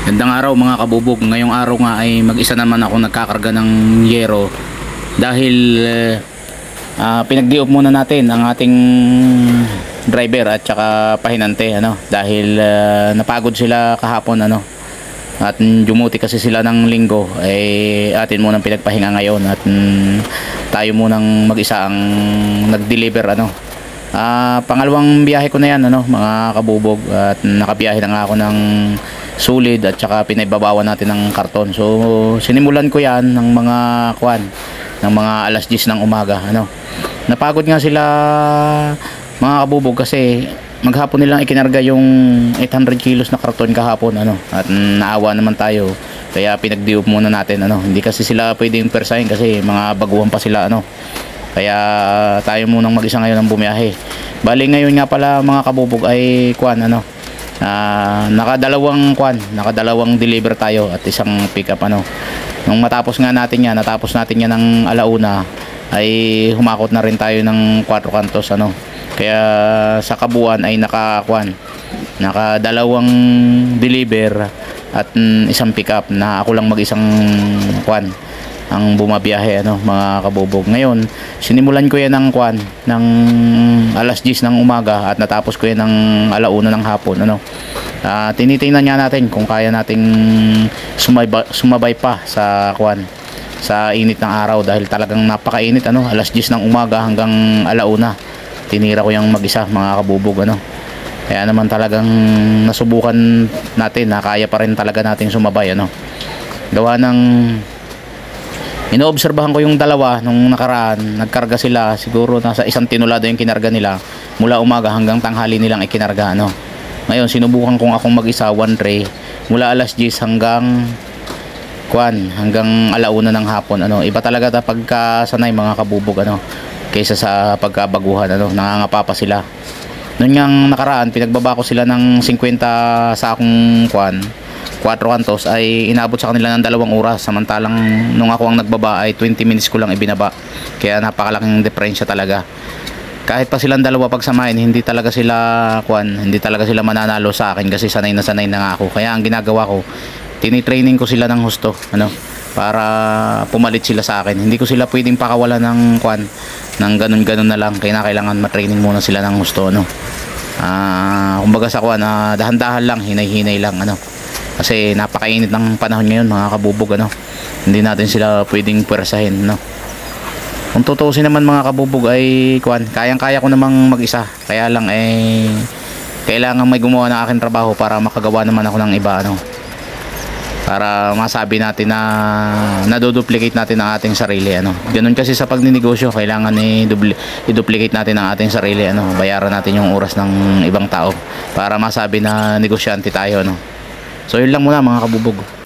Gandang araw mga kabubog. Ngayong araw nga ay mag-isa naman ako nagkakarga ng yero dahil pinagdiop muna natin ang ating driver at saka pahinante dahil napagod sila kahapon at dumuti kasi sila ng linggo, ay atin munang pinagpahinga ngayon at tayo munang mag-isa ang nag-deliver pangalawang biyahe ko na yan mga kabubog, at nakabiyahe na nga ako ng solid at saka pinaibabawan natin ng karton. So sinimulan ko yan ng mga ng mga alas 10 ng umaga. Napagod nga sila mga kabubog kasi maghapon nilang ikinarga yung 800 kilos na karton kahapon at naawa naman tayo kaya pinagdiop muna natin hindi kasi sila pwedeng persahin kasi mga baguhan pa sila kaya tayo munang mag-isa ngayon ang bumiyahe. Bali ngayon nga pala mga kabubog ay nakadalawang deliver tayo at isang pick up nung matapos natin yan ng alauna ay humakot na rin tayo ng 4 kantos kaya sa kabuuan ay nakadalawang deliver at isang pick up na ako lang mag-isang ang bumabiyahe mga kabubog. Ngayon sinimulan ko yan ng alas 10 ng umaga at natapos ko yan ng alauna ng hapon tinitingnan nga natin kung kaya nating sumabay pa sa sa init ng araw dahil talagang napakainit alas 10 ng umaga hanggang alauna tinira ko yung mag-isa mga kabubog kaya naman talagang nasubukan natin na kaya pa rin talaga nating sumabay gawa ng inoobserbahan ko yung dalawa nung nakaraan, nagkarga sila siguro nasa isang tinulado yung kinarga nila mula umaga hanggang tanghali nilang ikinarga ngayon sinubukan kong akong mag-isa 1 tray mula alas 10 hanggang hanggang alauna ng hapon iba talaga pagkasanay mga kabubog kaysa sa pagkabaguhan nangangapa pa sila. Noon ngang nakaraan pinagbaba ko sila ng 50 sa akong 4 kantos ay inabot sa kanila ng 2 oras, samantalang nung ako ang nagbaba ay 20 minutes ko lang ibinaba, kaya napakalaking diferensya talaga. Kahit pa silang dalawa pagsamahin hindi talaga sila mananalo sa akin kasi sanay na nga ako. Kaya ang ginagawa ko, tinitraining ko sila ng husto para pumalit sila sa akin. Hindi ko sila pwedeng pakawalan ng ng ganun na lang, kailangan matraining muna sila ng husto kumbaga sa dahan-dahan lang, hinay-hinay lang kasi napakainit ng panahon ngayon mga kabubog hindi natin sila pwedeng pwersahin kung tutuusin naman mga kabubog ay kayang-kaya ko namang mag-isa, kaya lang kailangan may gumawa ng aking trabaho para makagawa naman ako ng iba para masabi natin na naduduplicate natin ang ating sarili ganun kasi sa pagninegosyo, kailangan i-duplicate natin ang ating sarili bayaran natin yung oras ng ibang tao para masabi na negosyante tayo So yun lang muna mga kabubog.